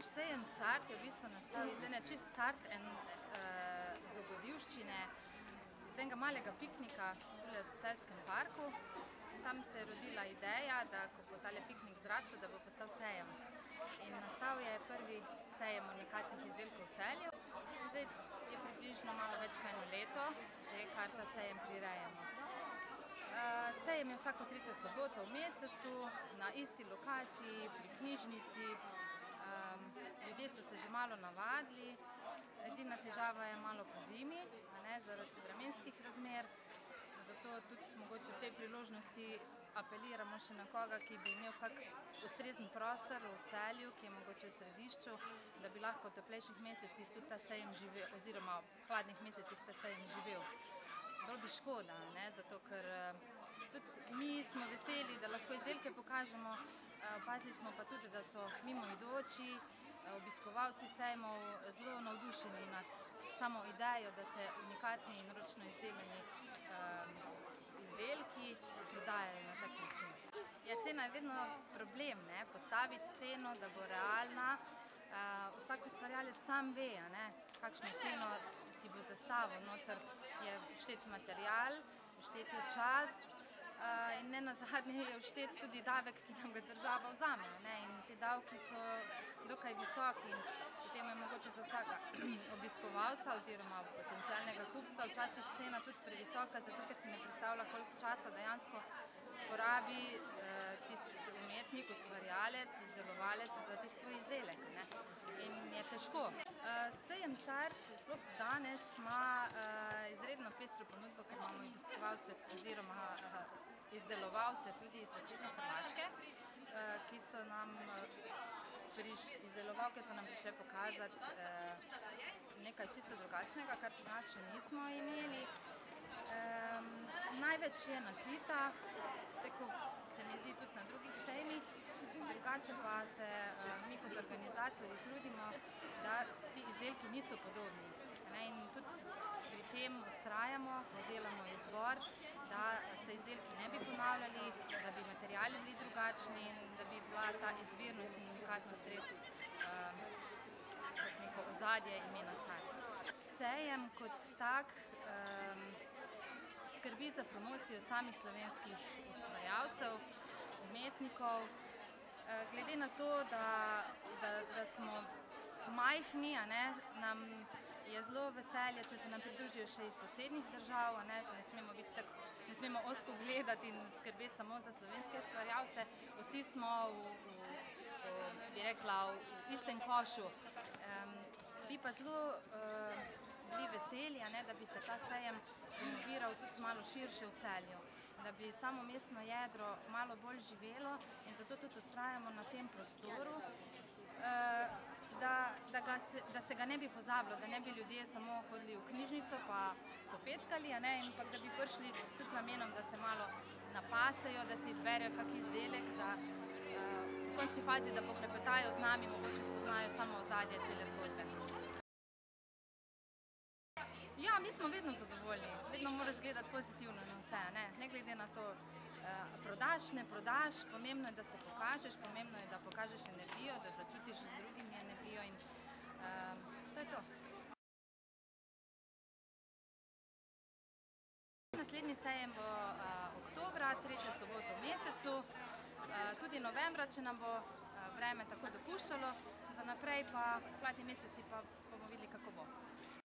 Naš sejem Cart je v bistvu nastal iz ene čist Cart dogodivščine, iz enega malega piknika v Celjskem parku. Tam se je rodila ideja, da ko bo tale piknik zrastel, da bo postal sejem. In nastal je prvi sejem unikatnih izdelkov v Celju. Zdaj je približno malo več kot eno leto, že kar ta sejem prirejamo. Sejem je vsako tretjo soboto v mesecu, na isti lokaciji, pri knjižnici. Ljudje so se že malo navadili, edina težava je malo pozimi, zaradi vremenskih razmer. Zato tudi mogoče v tej priložnosti apeliramo še na koga, ki bi imel kak ustrezen prostor v Celju, ki je mogoče v središču, da bi lahko v toplejših mesecih tudi ta sejem živel, oziroma v hladnih mesecih ta sejem živel. Bolj bi škoda, zato ker tudi mi smo veseli, da lahko izdelke pokažemo, opazili smo pa tudi, da so mimoidoči, obiskovalci sejmov zelo navdušeni nad samo idejo, da se unikatni in ročno izdelani izdelki prodajajo na tak način. Cena je vedno problem, postaviti ceno, da bo realna. Vsak ustvarjalec sam ve, kakšno ceno si bo zastavil. Noter je vštet material, vštet je čas in nenazadnje je vštet tudi davek, ki nam ga država vzame. In ti davki so dokaj visoki in potem je mogoče za vsakega obiskovalca oziroma potencialnega kupca včasih cena tudi previsoka, zato ker si ne predstavlja, koliko časa dejansko porabi tisti umetnik, ustvarjalec, izdelovalec za ti svoj izdelek. In je težko. Sejem Cart sploh danes ima izredno pestro ponudbo, ker imamo obiskovalce oziroma izdelovalce tudi iz sosednje Hrvaške, ki so nam izdelovalke so nam prišle pokazati nekaj čisto drugačnega, kar pri nas še nismo imeli. Največ je nakita, tako se mi zdi tudi na drugih sejmih, drugače pa se mi kot organizatorji trudimo, da si izdelki niso podobni. In tudi pri tem vztrajamo, ko delamo izbor, da se izdelki ne bi ponavljali, da bi materiali bili drugačni in da bi bila ta izvirnost in unikatnost res kot neko ozadje imena Cart. Sejem kot tak skrbi za promocijo samih slovenskih ustvarjalcev, umetnikov. Glede na to, da smo majhni, nam je zelo veselje, če se nam pridružijo še iz sosednjih držav, ne smemo ozko gledati in skrbeti samo za slovenske ustvarjalce. Vsi smo bi rekla, v istem košu. Bi pa zelo bili veseli, da bi se ta sejem promoviral tudi malo širše v Celju, da bi samo mestno jedro malo bolj živelo in zato tudi vztrajamo na tem prostoru, da se ga ne bi pozabilo, da ne bi ljudje samo hodili v knjižnico pa pofetkali, ampak da bi prišli tudi z namenom, da se malo napasejo, da si izberejo kak izdelek, da v končni fazi, da poklepetajo z nami, mogoče spoznajo samo ozadje cele zgodbe. Ja, mi smo vedno zadovoljni, vedno moraš gledati pozitivno na vse, ne glede na to, prodaš, ne prodaš, pomembno je, da se pokažeš, pomembno je, da pokažeš energijo, da začutiš z drugimi energijo in to je to. Naslednji sejem bo oktobra, tretjo soboto v mesecu, tudi novembra, če nam bo vreme tako dopuščalo, za naprej pa hladni meseci pa bomo videli, kako bo.